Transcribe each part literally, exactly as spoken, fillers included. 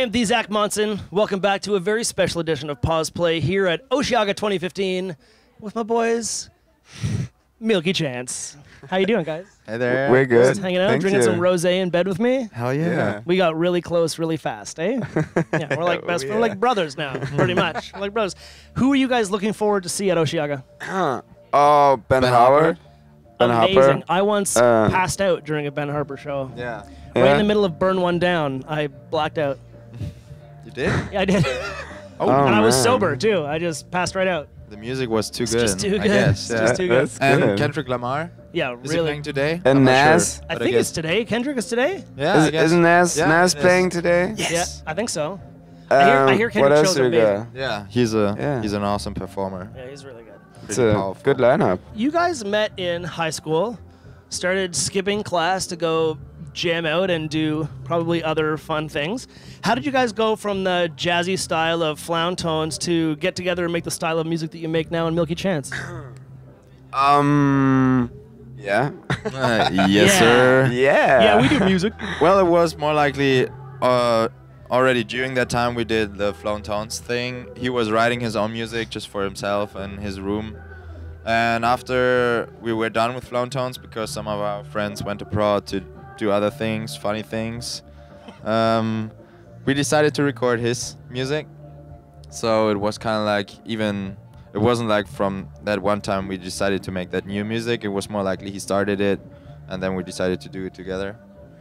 am the Zach Monson. Welcome back to a very special edition of Pause Play here at Osheaga twenty fifteen with my boys, Milky Chance. How you doing, guys? Hey there. We're good. Just hanging out, Thank drinking you. some rosé in bed with me. Hell yeah. Yeah. We got really close really fast, eh? Yeah, we're like best, Oh, we're yeah. like brothers now, pretty much. We're like brothers. Who are you guys looking forward to see at Osheaga? Oh, Ben, Ben Harper. Harper. Ben Amazing. Harper. I once Uh, passed out during a Ben Harper show. Yeah. Right Yeah. in the middle of Burn One Down, I blacked out. You did? Yeah, I did. Oh, and I was man. sober, too. I just passed right out. The music was too It's good. just too I good. guess. It's Yeah. just too good. That's And good. Kendrick Lamar. Yeah, Is he really. playing today? And I'm not sure, Nas? I but think guess- it's today. Kendrick is today? Yeah, I Is, guess. isn't Nas, Yeah, Nas it is. playing today? Yes. Yeah, I think so. I hear- I Um, hear what Kendrick else shows do we amazing. got? Yeah, he's a Yeah. he's an awesome performer. Yeah, he's really good. It's Pretty a powerful. good lineup. You guys met in high school, started skipping class to go jam out and do probably other fun things. How did you guys go from the jazzy style of Flown Tones to get together and make the style of music that you make now in Milky Chance? Um, yeah. Uh, yes, Yeah. sir. yeah. Yeah, we do music. Well, it was more likely uh, already during that time we did the Flown Tones thing. He was writing his own music just for himself in his room. And after we were done with Flown Tones, because some of our friends went abroad to do other things, funny things, um, we decided to record his music. So it was kind of like even, it wasn't like from that one time we decided to make that new music. It was more likely he started it and then we decided to do it together.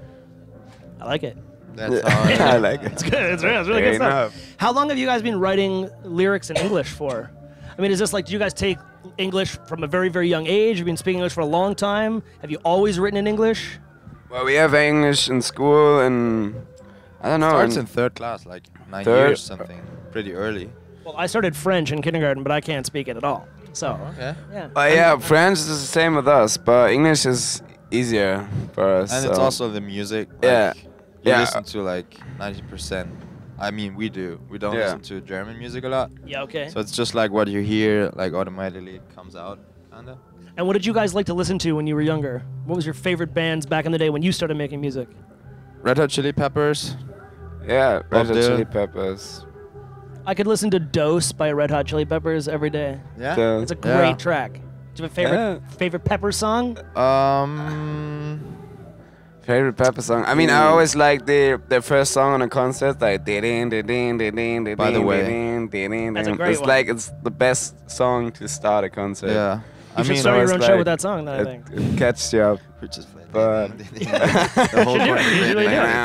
I like it. That's how Yeah, I like it. It's good. It's really, it's really Fair good stuff. enough. How long have you guys been writing lyrics in English for? I mean, is this like, do you guys take English from a very, very young age? You've been speaking English for a long time? Have you always written in English? Well, we have English in school, and I don't know. starts in- in third class, like nine Third- years something, pretty early. Well, I started French in kindergarten, but I can't speak it at all. So, Okay. yeah. But yeah, French is the same with us, but English is easier for us. And it's so- also the music. Like, Yeah. You Yeah. listen to like ninety percent. I mean, we do. We don't Yeah. listen to German music a lot. Yeah, okay. So it's just like what you hear, like automatically it comes out, kinda. And what did you guys like to listen to when you were younger? What was your favorite bands back in the day when you started making music? Red Hot Chili Peppers. Yeah, Bob Red Hot Dylan. Chili Peppers. I could listen to Dose by Red Hot Chili Peppers every day. Yeah. The- It's a great Yeah. track. Do you have a favorite Yeah. favorite Pepper song? Um. Favorite Pepper song. I mean, I always like the the first song on a concert, like ding ding ding ding ding. By the way. That's a great It's one. like it's the best song to start a concert. Yeah. You I should mean, start your it's own show like- with that song, then, I It, think. it catches you up. we just played. But- the whole You should do it. You should really do it.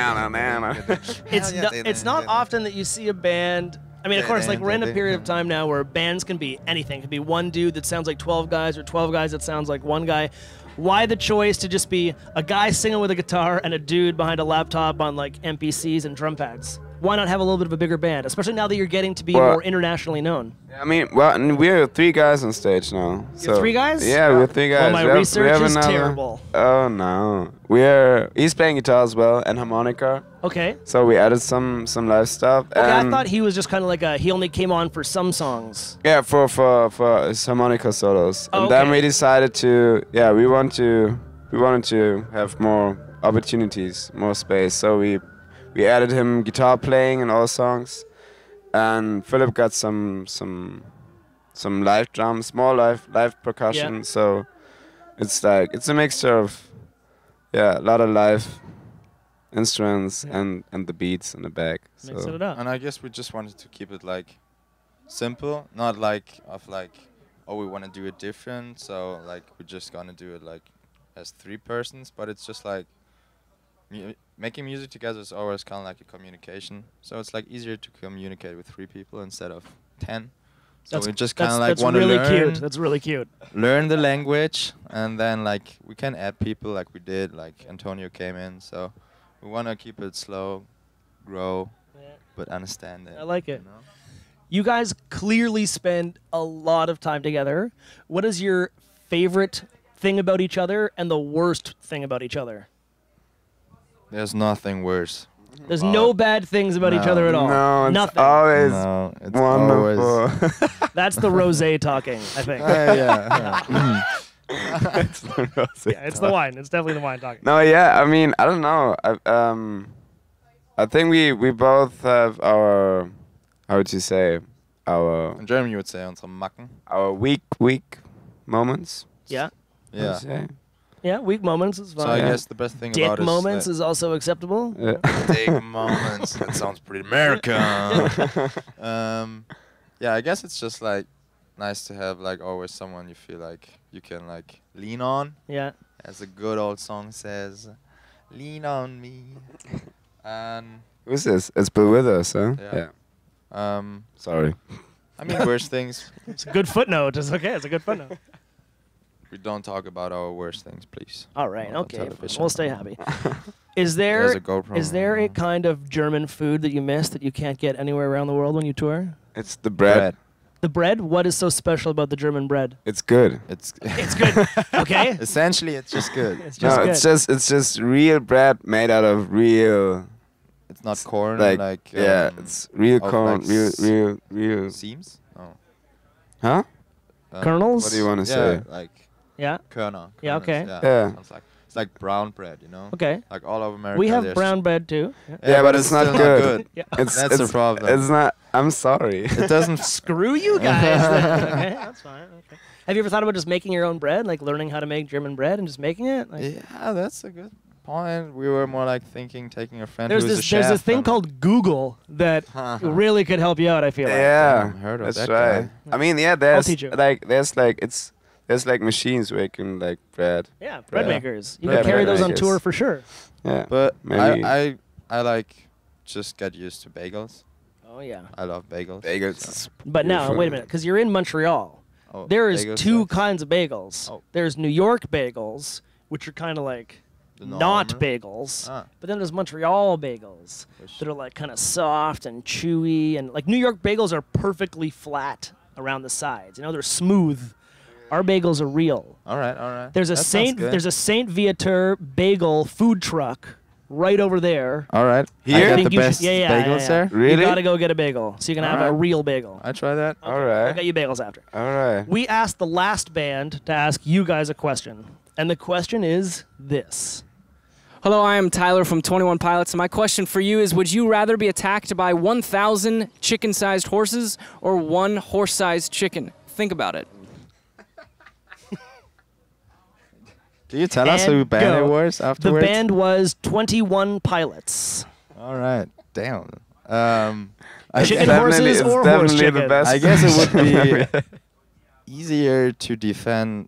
It's, yeah, no, they- it's they- not they- often that you see a band. I mean, of Yeah, course, they- like we're in a they- period of time now where bands can be anything. It can be one dude that sounds like twelve guys, or twelve guys that sounds like one guy. Why the choice to just be a guy singing with a guitar and a dude behind a laptop on like M P Cs and drum pads? Why not have a little bit of a bigger band, especially now that you're getting to be Well- more internationally known? I mean, well, and we're three guys on stage now. You're so three guys? Yeah, we're three guys. Well, my We have- we research have is another- terrible. Oh no, we're he's playing guitar as well and harmonica. Okay. So we added some some live stuff. Okay, I and thought he was just kind of like a. He only came on for some songs. Yeah, for for for his harmonica solos. Oh, and then okay. we decided to yeah we want to we wanted to have more opportunities, more space. So we we added him guitar playing in all songs, and Philip got some some some live drums, small live live percussion. Yeah. So it's like it's a mixture of yeah a lot of live instruments Yeah. and and the beats in the back. Mix So it up. And I guess we just wanted to keep it like simple, not like of like, oh, we want to do it different. So like we're just gonna do it like as three persons, but it's just like mu- making music together is always kind of like a communication. So it's like easier to communicate with three people instead of ten. So That's we just kind that's, of like that's want to really learn, cute. That's really cute. learn the language, and then like we can add people like we did. Like Antonio came in, so we want to keep it slow, grow, but understand it. I like it. you know? You guys clearly spend a lot of time together. What is your favorite thing about each other and the worst thing about each other? There's nothing worse. There's Oh. no bad things about each No. other at all. no, it's Nothing. always No, it's always. wonderful. That's the rosé talking, I think. Uh, yeah. yeah. It's the rosé Yeah, it's the wine. It's definitely the wine talking. No, yeah, I mean, I don't know. I, um, I think we we both have our, how would you say, our In German, you would say unsere Macken. our weak weak moments. Yeah. I would Yeah. say. Yeah, weak moments is So fine. I Yeah. guess the best thing Dick about it moments is is also acceptable. Yeah. dick moments. That sounds pretty American. um, yeah, I guess it's just like nice to have like always someone you feel like you can like lean on, Yeah. as a good old song says, "Lean on me." And Who's this? It's Bill Withers, huh? Yeah. um, Sorry. I mean, worst things. It's a good footnote. It's okay. It's a good footnote. We don't talk about our worst things, please. All right. On Okay. television. We'll stay happy. Is There's there a GoPro. is there a kind of German food that you miss that you can't get anywhere around the world when you tour? It's the bread. bread? The bread? What is so special about the German bread? It's good. It's It's good. Okay. essentially it's just good. It's just no, good. it's just it's just real bread made out of real It's not corn like, like, yeah, um, it's real of corn, like real s- real real. seams. Oh. Huh? Um, Kernels? What do you want to Yeah, say? like Yeah. Körner. Yeah, kernels, okay. Yeah. Yeah. It's like it's like brown bread, you know. Okay. Like all over America. We have there's- brown bread too. Yeah. Yeah, but it's not still good. Yeah. It's That's it's, the problem. It's not. I'm sorry. It doesn't. Screw you guys. then. Okay, that's fine. Okay. Have you ever thought about just making your own bread, like learning how to make German bread and just making it? Like, Yeah, that's a good point. We were more like thinking taking a friend there's who's this a there's chef this thing and- called Google that really could help you out. I feel like. Yeah, I've heard of that's that right. guy. I mean, yeah, there's teach you. like there's like it's there's like machines where you can like bread. Yeah, bread Yeah. makers. You Yeah, can carry bread those on makers. tour for sure. Yeah, But Maybe- I, I I like just get used to bagels. Oh yeah. I love bagels. bagels. so- But now, Beautiful. wait a minute, because you're in Montreal. Oh, There is bagels two sucks. kinds of bagels. Oh. There's New York bagels, which are kind of like The not normal? bagels. Ah. But then there's Montreal bagels Which- that are like kind of soft and chewy, and like New York bagels are perfectly flat around the sides. You know, they're smooth. Our bagels are real. All right, all right. There's a That sounds Saint good. there's a Saint Viateur bagel food truck right over there. All right. Here? I I got think the you should- best yeah, yeah, bagels yeah, yeah. there. Really? You gotta go get a bagel, so you can have a Alright. real bagel. I try that. All I'll right, get you bagels after. all right. We asked the last band to ask you guys a question, and the question is this. Hello, I am Tyler from twenty-one Pilots, and my question for you is, would you rather be attacked by one thousand chicken-sized horses or one horse-sized chicken? Think about it. Do you tell us And who band go. it was The afterwards? band was twenty-one Pilots. All right. Damn. Um, I, It's Chicken guess, definitely- horses it's or horse definitely the chicken? best I guess it would question. be easier to defend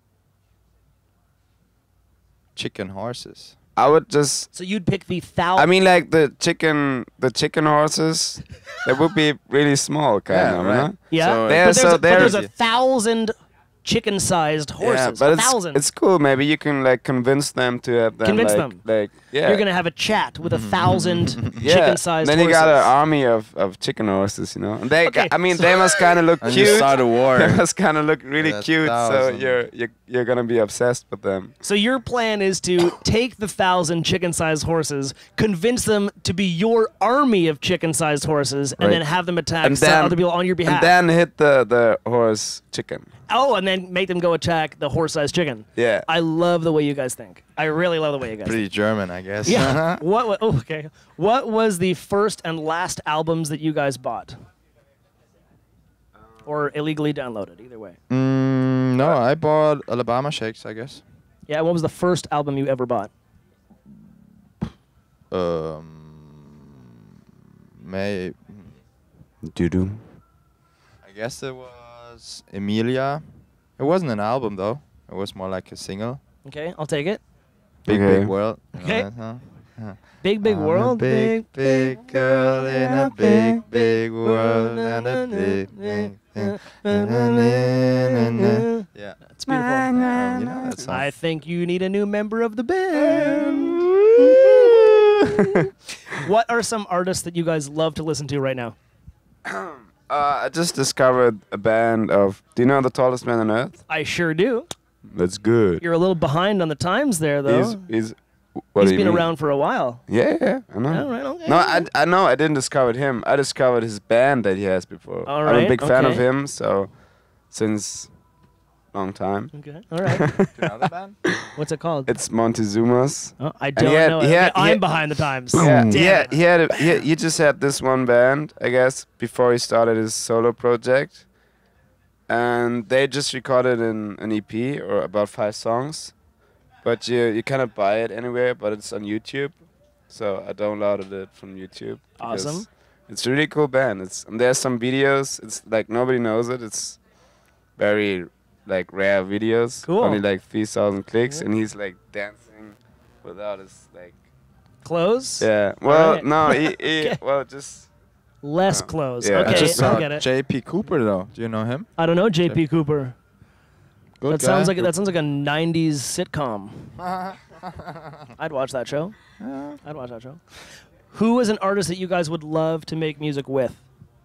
chicken horses. I would just. So you'd pick the thousand. I mean, like the chicken, the chicken horses, they would be really small, kind Yeah, of, right. huh? yeah, so but they're- there's, so a, but there's a they're- thousand chicken-sized horses. Yeah, but a it's, thousand. it's cool. Maybe you can like convince them to have them. Convince like, them. Like, yeah. You're gonna have a chat with a thousand yeah. chicken-sized Then horses. you got an army of, of chicken horses, you know. And they, Okay, I mean, so- they must kind of look And cute. you start a war. They must kind of look really With a cute. So thousand. you're you're you're gonna be obsessed with them. So your plan is to take the thousand chicken-sized horses, convince them to be your army of chicken-sized horses, and Right. then have them attack And some then- other people on your behalf. And then hit the the horse chicken. oh, and then make them go attack the horse-sized chicken. Yeah. I love the way you guys think. I really love the way you guys Pretty German, I guess. think. Yeah. what? wa- Oh, okay. What was the first and last albums that you guys bought, or illegally downloaded? Either way. Mm, no, I bought Alabama Shakes, I guess. Yeah. What was the first album you ever bought? Um, May. Doo doo. I guess it was Emilia. It wasn't an album though. It was more like a single. Okay, I'll take it. Big Okay. Big World. You know Okay. that, huh? Huh. Big big I'm a world. big big girl in a big big world and a big big thing. Yeah. It's beautiful. Yeah, you know that song. I think you need a new member of the band. What are some artists that you guys love to listen to right now? Uh, I just discovered a band of. Do you know the tallest man on earth? I sure do. That's good. You're a little behind on the times there, though. He's he's. What He's do you been mean? around for a while. Yeah, yeah, I know. All right, okay. No, I, I know. I didn't discover him. I discovered his band that he has before. All I'm right, a big fan of okay. him. So, since long time. Okay. All right. Another band? What's it called? It's Montezuma's. Oh, I don't he had- know. he it. had- Okay, he I'm had- behind the times. Yeah, Damn he had, it. he had a, he, he just had this one band, I guess, before he started his solo project, and they just recorded an, an E P or about five songs, but you you cannot buy it anywhere, but it's on YouTube, so I downloaded it from YouTube. because Awesome. It's a really cool band. It's and there's some videos. It's like nobody knows it. It's very like rare videos. Cool. Only like three thousand clicks, and he's like dancing without his like. Clothes? Yeah. Well, Alright. no. He, he Okay. well just. Less Oh. clothes. Yeah. I Okay, I just I saw get it. J P Cooper though. Do you know him? I don't know J P Cooper. Good That guy. sounds like that sounds like a nineties sitcom. I'd watch that show. Yeah. I'd watch that show. Who is an artist that you guys would love to make music with?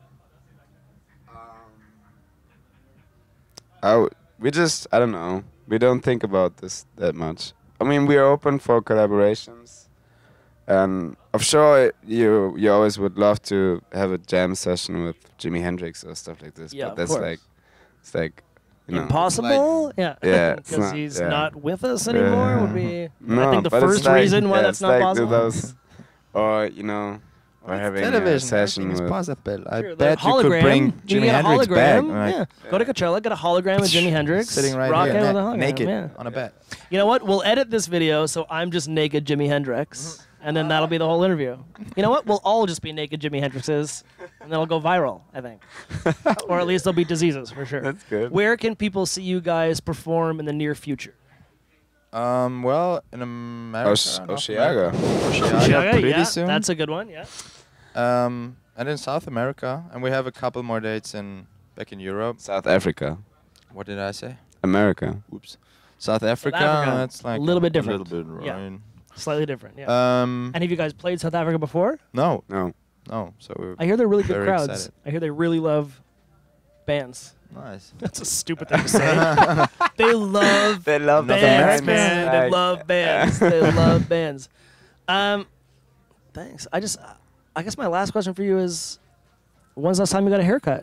I we just I don't know. We don't think about this that much. I mean, we are open for collaborations, and I'm sure you you always would love to have a jam session with Jimi Hendrix or stuff like this. Yeah, but of that's course. like it's like you know. Impossible? yeah. Yeah, it's Because not- he's yeah. not with us anymore Yeah. would be. No, I think the but it's first like- reason why yeah, that's it's not like possible. Those, or you know, or having a Television. session Everything is with. possible. I True, the bet you hologram. could bring You Jimi get a Hendrix back. hologram. like, Yeah. Go to Coachella, get a hologram with Jimi Hendrix. Sitting right rock here, it with a na- hologram. naked Yeah. on a bed. You know what? We'll edit this video so I'm just naked Jimi Hendrix, and then that'll be the whole interview. You know what? We'll all just be naked Jimi Hendrixes, and that'll go viral, I think. Or at least there'll be diseases, for sure. That's good. Where can people see you guys perform in the near future? Um, well, in America. Osh- North Oshiaga. America. Oshiaga, Oshiaga, pretty yeah, soon. that's a good one, yeah. Um, and in South America, and we have a couple more dates in back in Europe. South Africa, What did I say? America. Oops. South Africa. Africa, That's like a little bit different. A little bit, Yeah. right? Slightly different, yeah. Um, And have you guys played South Africa before? no, No. no. So we're I hear they're really good Very crowds. excited. I hear they really love bands. nice. That's a stupid thing to say. They love They love bands, bands. man. They Like- love bands. They love bands. Um, thanks. I just, I guess my last question for you is, when's the last time you got a haircut?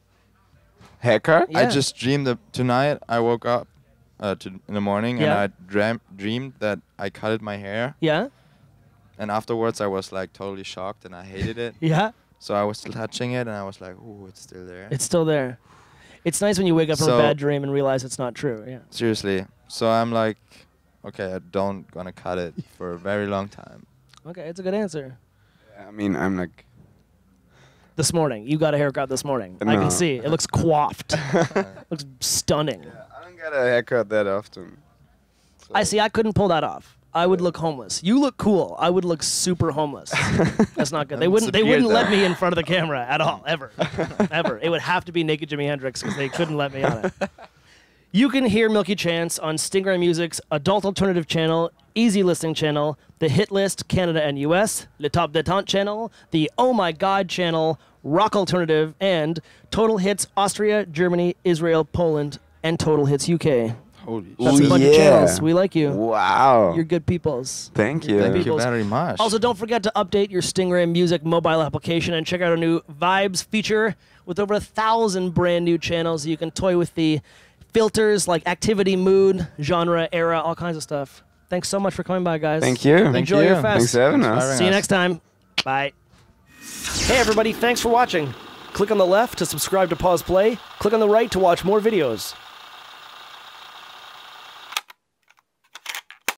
Haircut? Yeah. I just dreamed that tonight. I woke up uh, to, in the morning Yeah. and I dream, dreamed that I cutted my hair. Yeah? And afterwards, I was like totally shocked and I hated it. Yeah? So I was touching it and I was like, "Ooh, it's still there." It's still there. It's nice when you wake up from a So- bad dream and realize it's not true. Yeah. Seriously. So I'm like, okay, I don't gonna cut it for a very long time. Okay, it's a good answer. I mean, I'm like. This morning. You got a haircut this morning. I No. can see. It looks coiffed. Looks stunning. I don't get a haircut that often. So- I see. I couldn't pull that off. I would look homeless. You look cool. I would look super homeless. That's not good. They It's wouldn't. a They beard, wouldn't let though. me in front of the camera at all, ever, ever. It would have to be naked Jimi Hendrix because they couldn't let me on it. You can hear Milky Chance on Stingray Music's adult alternative channel, easy listening channel, the Hit List Canada and U S, Le Top Détente channel, the Oh My God channel, Rock Alternative, and Total Hits Austria, Germany, Israel, Poland, and Total Hits U K. Holy That's Ooh, a bunch yeah. of channels. We like you. Wow. You're good peoples. Thank You're you. good Thank you peoples. very much. Also, don't forget to update your Stingray Music mobile application and check out our new Vibes feature with over a thousand brand new channels. You can toy with the filters like activity, mood, genre, era, all kinds of stuff. Thanks so much for coming by, guys. Thank you. Thank Enjoy you. your fest. Thanks for having Thanks for us. having See you us. next time. Bye. Hey, everybody. Thanks for watching. Click on the left to subscribe to Pause Play. Click on the right to watch more videos.